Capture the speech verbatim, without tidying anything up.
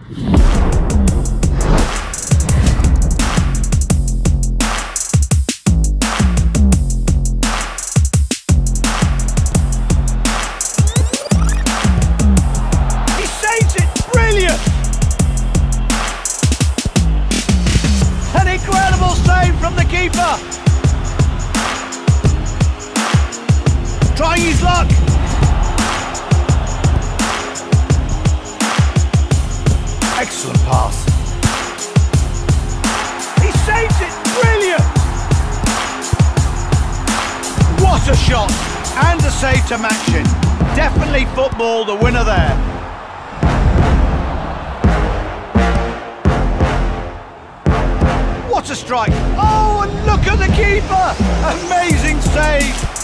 From the keeper, trying his luck. Excellent pass. He saves it. Brilliant. What a shot and a save to match it. Definitely football, the winner there. What a strike! Oh, and look at the keeper! Amazing save!